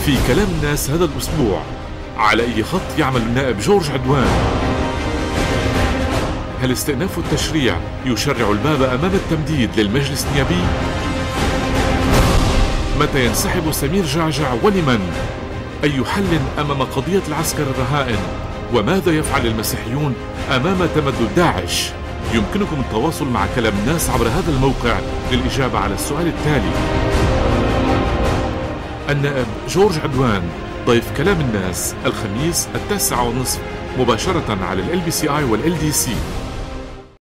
في كلام الناس هذا الأسبوع، على أي خط يعمل النائب جورج عدوان؟ هل استئناف التشريع يشرع الباب أمام التمديد للمجلس النيابي؟ متى ينسحب سمير جعجع ولمن؟ أي حل أمام قضية العسكر الرهائن؟ وماذا يفعل المسيحيون أمام تمدد داعش؟ يمكنكم التواصل مع كلام الناس عبر هذا الموقع للإجابة على السؤال التالي. النائب جورج عدوان ضيف كلام الناس الخميس 9:30 مباشرة على LBCI والLDC.